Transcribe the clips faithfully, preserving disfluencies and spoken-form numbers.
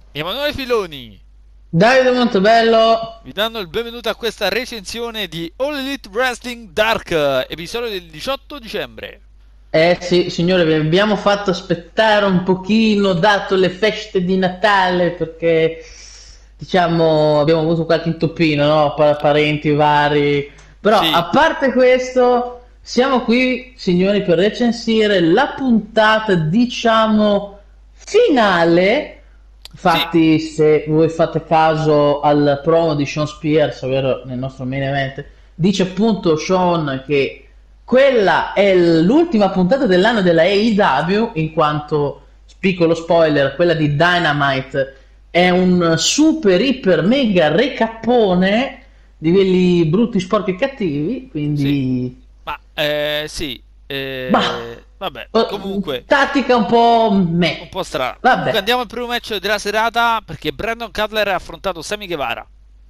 Emanuele Filoni Davide Montebello. vi danno il benvenuto a questa recensione di All Elite Wrestling Dark, episodio del diciotto dicembre. Eh sì, signore, vi abbiamo fatto aspettare un pochino, dato le feste di Natale, perché diciamo abbiamo avuto qualche intoppino, no? Pa- parenti vari. Però Sì, a parte questo, siamo qui, signori, per recensire la puntata, diciamo, finale. sì, Infatti, se voi fate caso al promo di Sean Spears, ovvero nel nostro main event, dice appunto Sean che quella è l'ultima puntata dell'anno della A E W, in quanto, piccolo spoiler, quella di Dynamite è un super, iper, mega recappone di quelli brutti, sporchi e cattivi, sì, quindi... ma eh, sì, Bah, eh, vabbè, eh, comunque, tattica un po' un me. po' strano. Comunque Vabbè. andiamo al primo match della serata perché Brandon Cutler ha affrontato Sammy Guevara.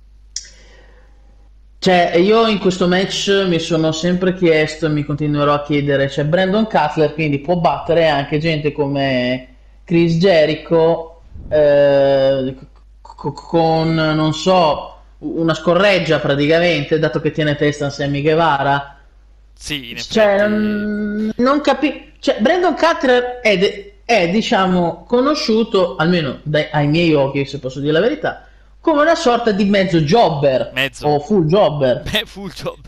Cioè, io in questo match mi sono sempre chiesto e mi continuerò a chiedere, cioè Brandon Cutler quindi può battere anche gente come Chris Jericho eh, c- con, non so, una scorreggia praticamente, dato che tiene testa a Sammy Guevara. Sì, in Cioè, effetti, non, non capisco. Cioè, Brandon Cutler è, de- è, diciamo, conosciuto, almeno dai- ai miei occhi, se posso dire la verità, come una sorta di mezzo jobber mezzo. o full jobber. Beh, full job.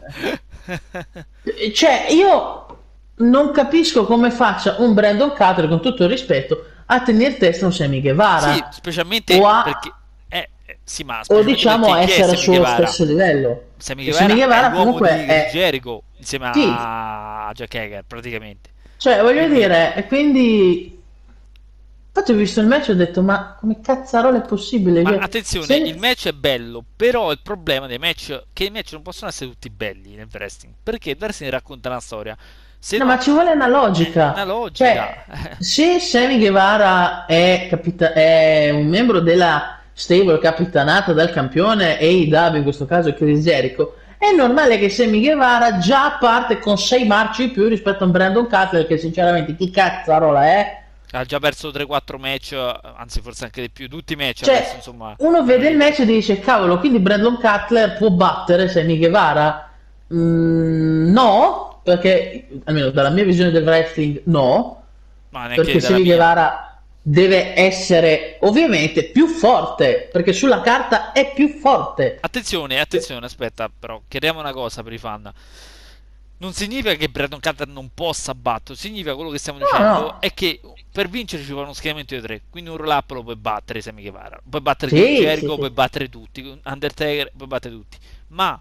Cioè, io non capisco come faccia un Brandon Cutler, con tutto il rispetto, a tenere testa un Sammy Sì, Guevara specialmente o a perché... Eh, eh, sì, ma o specialmente diciamo perché a chi è essere al Sammy suo Guevara? stesso livello. Sammy Che Sammy Guevara è Guevara l'uomo comunque di Chris è Jericho insieme sì, a Jack Hager, praticamente. cioè voglio Quindi, dire, e quindi infatti ho visto il match e ho detto ma come cazzarola è possibile ma che attenzione, il se... match è bello, però il problema dei match è che i match non possono essere tutti belli nel wrestling, perché il wrestling racconta una storia, se No, ma no ci vuole una è una logica. logica. Cioè, se Sammy Guevara è, capita- è un membro della stable capitanata dal campione A E W, in questo caso Chris Jericho, è normale che Sammy Guevara già parte con sei marci in più rispetto a un Brandon Cutler che sinceramente chi cazzarola è? Ha già perso tre quattro match, anzi forse anche di più, tutti i match ha perso, Cioè, insomma, uno vede il parecchio. match e dice, cavolo, quindi Brandon Cutler può battere Sammy Guevara? Mm, no, perché almeno dalla mia visione del wrestling no, Ma neanche perché dalla Sammy mia. Guevara deve essere ovviamente più forte, perché sulla carta è più forte. Attenzione, attenzione, aspetta, però chiariamo una cosa per i fan. Non significa che Brandon Cutler non possa battere, significa quello che stiamo No, dicendo no, è che per vincere ci vuole uno schieramento di tre. Quindi un roll up lo puoi battere Sammy Guevara, puoi battere Chris sì, sì, Jericho, puoi sì. battere tutti, Undertaker, puoi battere tutti. Ma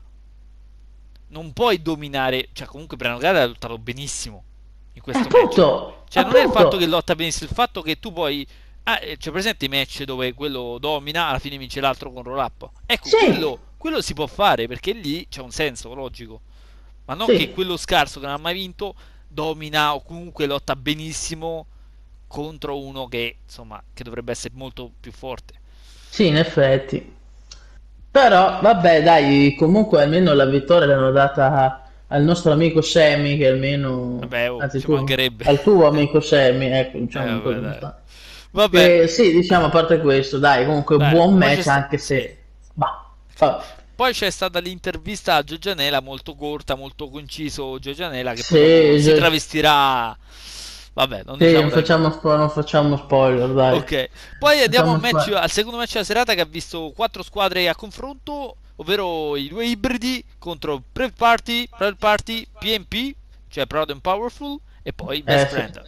non puoi dominare, cioè comunque Brandon Cutler ha lottato benissimo in Eh, questo match. appunto, Cioè non è il fatto che appunto, lotta benissimo, il fatto che tu poi... Ah, eh, c'è presente i match dove quello domina, alla fine vince l'altro con roll up? Ecco, sì, quello, quello si può fare perché lì c'è un senso logico. Ma non che sì. quello scarso che non ha mai vinto domina o comunque lotta benissimo contro uno che, insomma, che dovrebbe essere molto più forte. Sì, in effetti. Però, vabbè, dai, comunque almeno la vittoria l'hanno data al nostro amico Sammy, che almeno, Vabbè, oh, anzi ci tu, mancherebbe. al tuo amico Sammy, ecco, Eh, diciamo un po' vabbè, come dai. sta. Vabbè, Che sì, diciamo, a parte questo, dai, comunque dai, buon poi c'è match, sta... anche Sì. se... Bah, fa- Poi c'è stata l'intervista a Giorgianella molto corta, molto conciso Giorgianella che poi dopo sì, si gi- travestirà. Vabbè, non sì, diciamo non dai che. facciamo, spo- non facciamo spoiler, dai. Ok, poi andiamo al, Facciamo match, spoiler. al secondo match della serata che ha visto quattro squadre a confronto, ovvero i due ibridi contro Private Party, Private Party, P N P, cioè Proud and Powerful, e poi Best Eh, sì. Friend.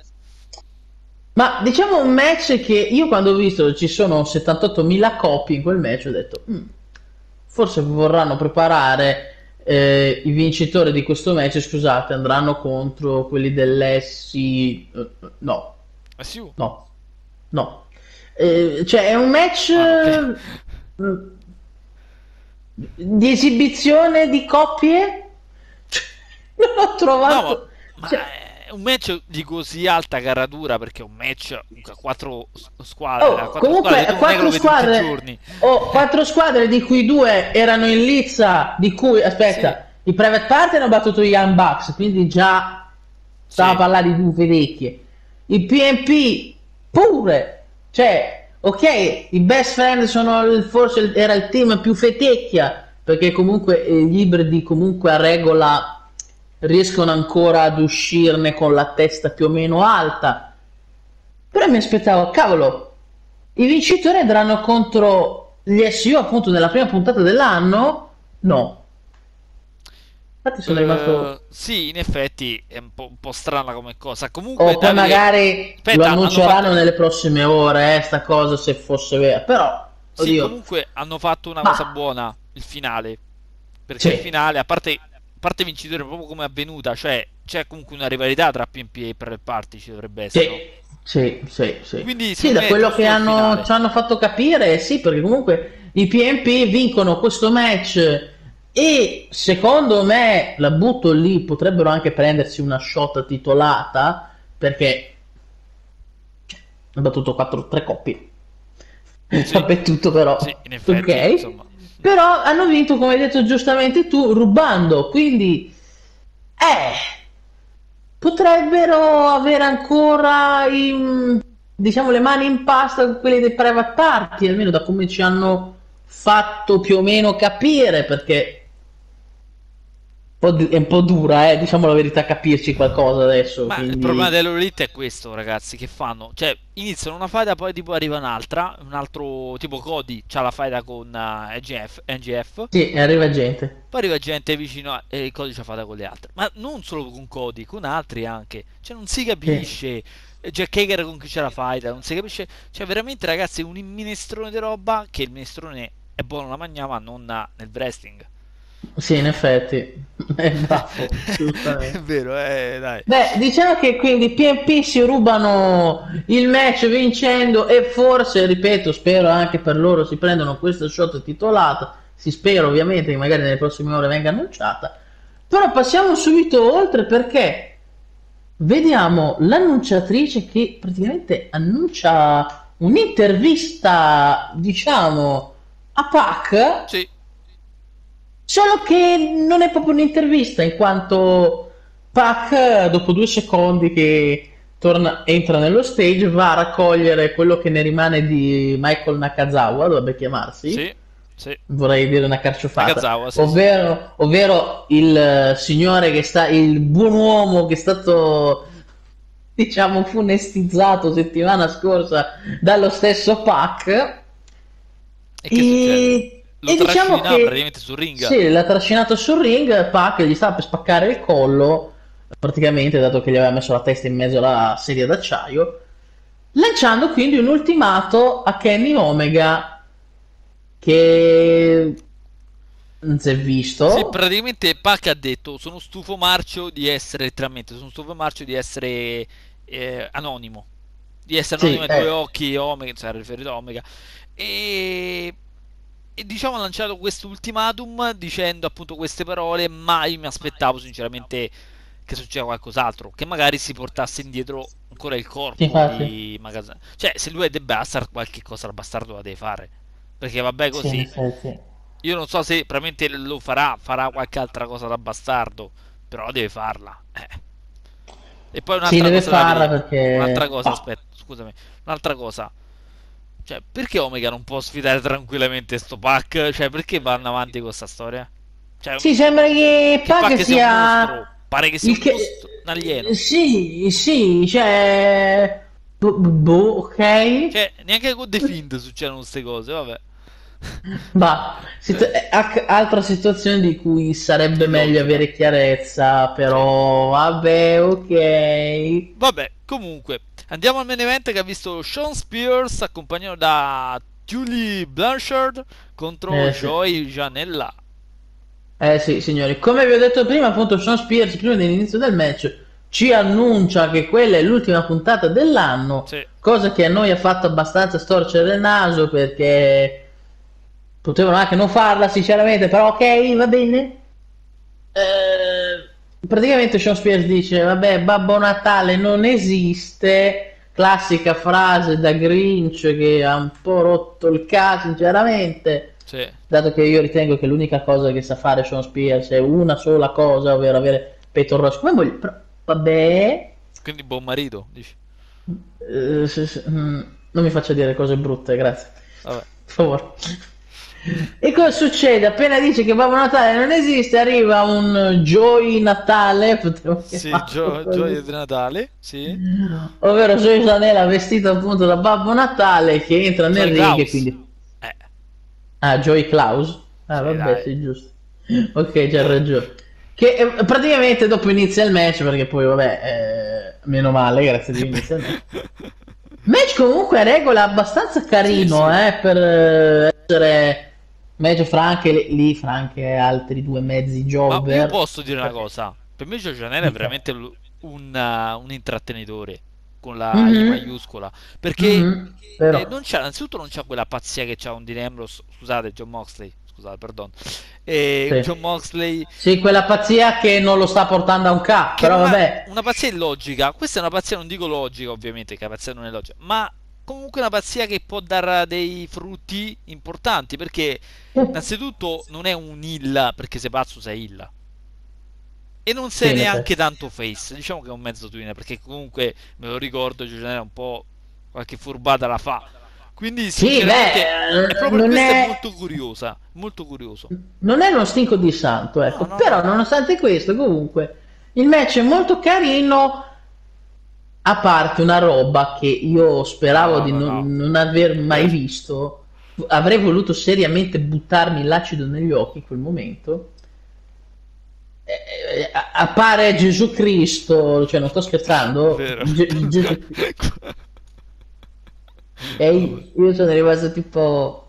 Ma diciamo un match che io quando ho visto ci sono settantottomila copie in quel match ho detto "Mm, forse vorranno preparare eh, i vincitori di questo match, scusate, andranno contro quelli dell'Essi... eh, no, S U? no, no. Eh, cioè è un match Ah, ok. eh, di esibizione di coppie? Non ho No, ma, trovato... ma Cioè, è un match di così alta caratura perché è un match a quattro squadre, a oh, quattro squadre, tu comunque non è che lo quattro vedi tutti i squadre, giorni. oh, quattro squadre di cui due erano in lizza, di cui, Sì, aspetta, i Private Party hanno battuto gli Young Bucks, quindi già stava a sì, parlare di due vecchie. Il P N P pure, cioè ok, i best friend sono il- forse il- era il team più fetecchia, perché comunque eh, gli ibridi comunque a regola riescono ancora ad uscirne con la testa più o meno alta. Però mi aspettavo, cavolo, i vincitori andranno contro gli S U appunto nella prima puntata dell'anno? No. Infatti sono Eh, rimasto... sì, in effetti è un po', un po' strana come cosa. Comunque, O poi Davide, magari lo aspetta, hanno annunceranno fatto. nelle prossime ore, eh, sta cosa, se fosse vera. Però, Sì, oddio, comunque hanno fatto una ma cosa buona, il finale. Perché il sì, finale, a parte, a parte vincitore, proprio come è avvenuta, cioè c'è comunque una rivalità tra P and P e Private Party, ci dovrebbe sì, essere, no? sì, sì, sì. Quindi Sì, secondo da me è quello che giusto il hanno, finale. ci hanno fatto capire, sì, perché comunque i P N P vincono questo match e secondo me, la butto lì, potrebbero anche prendersi una shot titolata perché ha battuto quattro, tre coppie. Sì, Vabbè, tutto però, sì, in effetti, ok. insomma. Però hanno vinto, come hai detto giustamente tu, rubando, quindi eh, potrebbero avere ancora i, diciamo, le mani in pasta con quelli dei private party, almeno da come ci hanno fatto più o meno capire, perché un po' du- è un po' dura, eh, diciamo la verità, capirci qualcosa adesso, Ma il problema quindi dell'Elite è questo, ragazzi, che fanno? Cioè, iniziano una faida, poi tipo arriva un'altra, un altro tipo Cody, c'ha la faida con eh, N G F, N G F, sì, arriva gente. poi arriva gente vicino a- e Cody c'ha faida con le altre. Ma non solo con Cody, con altri anche. Cioè, non si Sì. capisce. E Jack Hager con chi c'è la faida, non si capisce. Cioè, veramente, ragazzi, è un minestrone di roba che il minestrone è buono la mangiare, ma non nel wrestling. Sì, in effetti, è bravo, È giustamente. vero, eh, dai. Beh, diciamo che quindi P N P si rubano il match vincendo e forse, ripeto, spero anche per loro si prendono questa shot titolata. Si spera ovviamente che magari nelle prossime ore venga annunciata. Però passiamo subito oltre perché vediamo l'annunciatrice che praticamente annuncia un'intervista, diciamo, a Pac. Sì, Solo che non è proprio un'intervista, in quanto Pac, dopo due secondi che torna, entra nello stage, va a raccogliere quello che ne rimane di Michael Nakazawa, dovrebbe chiamarsi, sì, sì. vorrei dire una carciofata, Nakazawa, sì, sì. ovvero, ovvero il eh, signore che sta, il buon uomo che è stato, diciamo, funestizzato settimana scorsa dallo stesso Pac. E che succede? E, Lo e diciamo trascina che praticamente sul ring. sì, l'ha trascinato sul ring, Pac gli stava per spaccare il collo, praticamente, dato che gli aveva messo la testa in mezzo alla sedia d'acciaio, lanciando quindi un ultimato a Kenny Omega che non si è Sì, visto. praticamente Pac ha detto: sono stufo marcio di essere, letteralmente, sono stufo marcio di essere eh, anonimo. Di essere anonimo Sì, ai due eh, occhi, Omega, si era riferito a Omega. E, e diciamo ha lanciato questo ultimatum dicendo appunto queste parole, ma io mi aspettavo sinceramente che succeda qualcos'altro, che magari si portasse indietro ancora il sì, corpo infatti, di Magazine. Cioè, se lui è The Bastard, qualche cosa al bastardo la deve fare. Perché vabbè sì, in così. effetti. Io non so se probabilmente lo farà, farà qualche altra cosa da bastardo, però deve farla. Eh. E poi Sì, un'altra deve cosa, farla Davide. perché... Un'altra cosa, Oh. aspetta, scusami. Un'altra cosa. Cioè, perché Omega non può sfidare tranquillamente sto Pac? Cioè, perché vanno avanti con questa storia? Cioè, Sì, sembra che che Pac Pac sia un mostro. sia Pare che sia il un che... mostro, un alieno. Sì, sì, cioè... Boh, boh, ok. Cioè, neanche con The Fiend succedono queste cose, vabbè. Ma situ- Eh, eh, ac- altra situazione di cui sarebbe meglio illogica. avere chiarezza, Sì. però vabbè, ok. Vabbè, comunque, andiamo al main event che ha visto Sean Spears accompagnato da Tully Blanchard contro Eh sì. Joey Janella. Eh sì, signori, come vi ho detto prima, appunto, Sean Spears, prima dell'inizio del match, ci annuncia che quella è l'ultima puntata dell'anno, Sì, cosa che a noi ha fatto abbastanza storcere il naso perché potevano anche non farla, sinceramente, però ok, va bene. Eh, praticamente Sean Spears dice, vabbè, Babbo Natale non esiste, classica frase da Grinch che ha un po' rotto il caso, sinceramente, sì. dato che io ritengo che l'unica cosa che sa fare Sean Spears è una sola cosa, ovvero avere Peyton Ross come moglie, però vabbè, Quindi buon marito, dici. eh, s- s- mm. Non mi faccia dire cose brutte, grazie. Vabbè. Per favore. E cosa succede? Appena dice che Babbo Natale non esiste, arriva un Joy Natale, potremmo Sì, chiamarlo gio- gioia così. di Natale, sì. Ovvero Joy Janela vestito appunto da Babbo Natale che entra nel Joy ring e Klaus. quindi... Eh, Ah, Joy Klaus? Ah, sì, vabbè, dai. sì, giusto. Ok, c'ha ragione. Che eh, praticamente dopo inizia il match, perché poi vabbè, eh, meno male, grazie a Dio inizia il match. Match comunque a regola abbastanza Sì, carino, sì. eh, per eh, essere match fra anche lì, fra anche altri due mezzi Ma io jobber. posso dire una Perché... cosa. Per me Gio Gianella è Dica. veramente l- un, uh, un intrattenitore con la I Mhm, maiuscola. Perché mhm, eh, però. non c'ha, innanzitutto non c'ha quella pazzia che c'ha un Dean Ambrose, scusate, John Moxley, scusate, perdono. E un Sì. John Moxley Sì, quella pazzia che non lo sta portando a un K, che però non ha vabbè. una pazzia illogica. Questa è una pazzia, non dico logica, ovviamente, che la pazzia non è logica, ma comunque una pazzia che può dare dei frutti importanti. Perché, innanzitutto, non è un illa, perché sei pazzo, sei illa. E non Sì, sei in neanche effetti. tanto face, diciamo che è un mezzo twinner, perché comunque me lo ricordo, Giuliano un po' qualche furbata la fa. Quindi Sì, sinceramente è beh, proprio per non questo è è, molto curiosa, molto curioso. non è uno stinco di santo, No, ecco. no, Però, no. nonostante questo, comunque, il match è molto carino, a parte una roba che io speravo No, di no, non, no. non aver mai Eh, visto. Avrei voluto seriamente buttarmi l'acido negli occhi in quel momento. Eh, eh, appare Gesù Cristo, cioè non sto scherzando, vero. Ge- Gesù Cristo. Vabbè. E io sono rimasto tipo...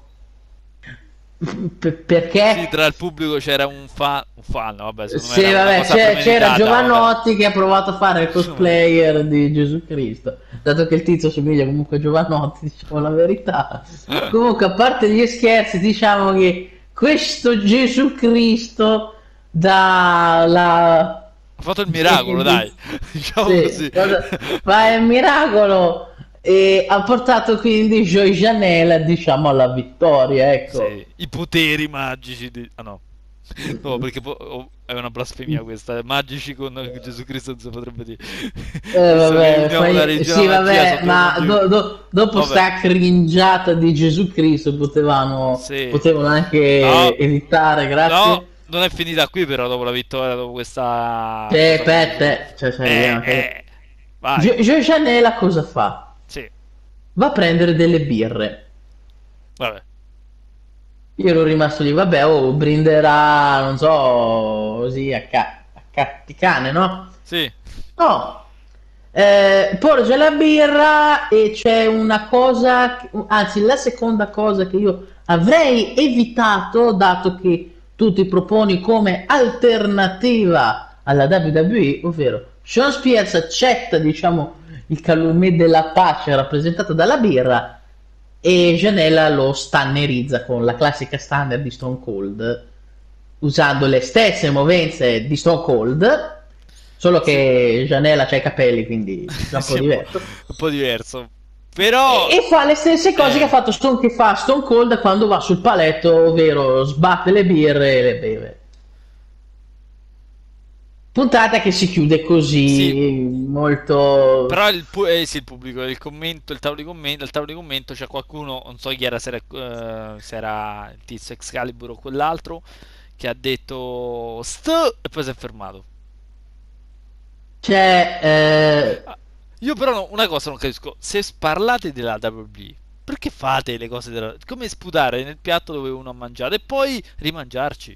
P- Sì, perché? tra il pubblico c'era un fan, un fan, vabbè, secondo me Sì, era una vabbè, cosa c'è- c'era premeditata, vabbè. Giovannotti che ha provato a fare il Insomma, cosplayer di Gesù Cristo, dato che il tizio somiglia comunque a Giovannotti, diciamo la verità. Comunque, a parte gli scherzi, diciamo che questo Gesù Cristo dà la... ha fatto il miracolo, dai, diciamo Sì, così. cosa- fa il miracolo e ha portato quindi Joy Janela, diciamo, alla vittoria, ecco. Sì, i poteri magici di... Ah no, no, perché po- oh, è una blasfemia questa, magici con Gesù Cristo non si potrebbe dire. Eh, Visto che vabbè, uniamo la fai- religione e sì, la magia, sono vabbè, due ma mondi... do- do- dopo Vabbè, sta cringiata di Gesù Cristo potevano, sì. potevano No, anche evitare, no, grazie. non è finita qui però dopo la vittoria, dopo questa Cioè, cosa con per Gesù te, Cristo. cioè, cioè, Eh, vediamo che... eh, vai, Gio- Joy Janela cosa fa? sì, Va a prendere delle birre. vabbè, Io ero rimasto lì, vabbè, oh, brinderà, non so, così a, ca- a ca- di cane, no? sì, No, eh, porge la birra e c'è una cosa, che- anzi la seconda cosa che io avrei evitato, dato che tu ti proponi come alternativa alla W W E, ovvero Sean Spears accetta, diciamo, il calumet della pace rappresentato dalla birra e Janela lo stannerizza con la classica standard di Stone Cold, usando le stesse movenze di Stone Cold, solo sì, che Janela c'ha i capelli, quindi è un po' sì, un po', diverso. un po' diverso. E, Però, e fa le stesse cose che ha eh, fatto Stone, che fa Stone Cold quando va sul paletto, ovvero sbatte le birre e le beve. Puntata che si chiude sì, così, molto... però il, pu- eh, sì, il pubblico, il commento, il tavolo di commento, il tavolo di commento c'è qualcuno, non so chi era, se era, eh, se era il tizio Excalibur o quell'altro, che ha detto st e poi si è fermato. C'è... eh, Ah, io però no- una cosa non capisco, se parlate della W W E, perché fate le cose della... come sputare nel piatto dove uno ha mangiato e poi rimangiarci?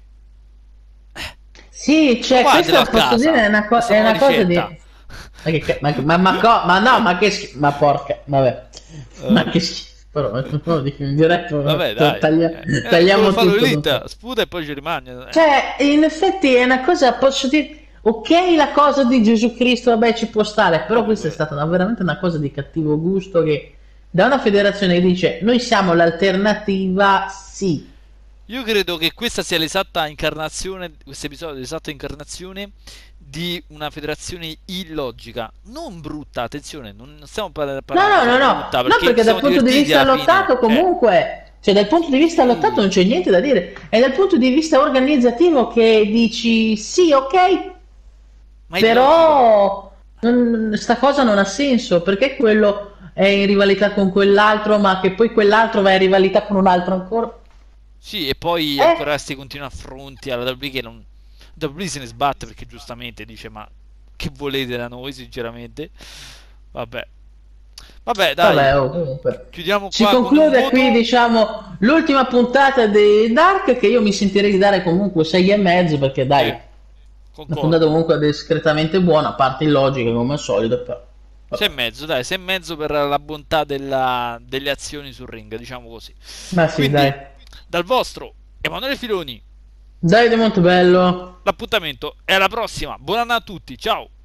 Sì, cioè, Provatelo questa a posso dire casa, è una, co- questa è nuova una cosa di... ricetta. Ma, che, ma, ma, ma, co- ma no, ma che schifo, ma porca, vabbè, ma Eh, che schifo, però, no, dico in diretto, vabbè, dai. taglia- Eh, eh, come tagliamo fanno tutto. Non l'elite, so. sputa e poi ci rimane. Eh. Cioè, in effetti è una cosa, posso dire, ok, la cosa di Gesù Cristo, vabbè, ci può stare, però questa è Vabbè. stata una- veramente una cosa di cattivo gusto che da una federazione che dice noi siamo l'alternativa, sì. Io credo che questa sia l'esatta incarnazione, questo episodio è l'esatta incarnazione di una federazione illogica, non brutta, attenzione, non stiamo par- No, parlando di no, no, cosa no, brutta, no, perché perché ci dal siamo punto di divertiti vista alla fine. lottato Eh, comunque, cioè dal punto di vista lottato non sì, c'è niente da dire, è dal punto di vista organizzativo che dici sì, ok, ma è illogico. però non- sta cosa non ha senso, perché quello è in rivalità con quell'altro, ma che poi quell'altro va in rivalità con un altro ancora. Sì, e poi Eh, ancora questi continui affronti alla W W E che non... W W E se ne sbatte perché giustamente dice ma che volete da noi sinceramente? Vabbè. Vabbè, dai, vabbè, oh, comunque. chiudiamo Si qua con un conclude qui, voto. diciamo, l'ultima puntata di Dark, che io mi sentirei di dare comunque sei e mezzo, perché dai, Sì, una puntata concordo. comunque discretamente buona, a parte illogica come al solito, però. sei e Vabbè. mezzo, dai, sei e mezzo per la bontà della- delle azioni sul ring, diciamo così. Ma sì, Quindi, dai. dal vostro Emanuele Filoni, Dai, di Montebello. l'appuntamento è alla prossima. Buon anno a tutti, ciao!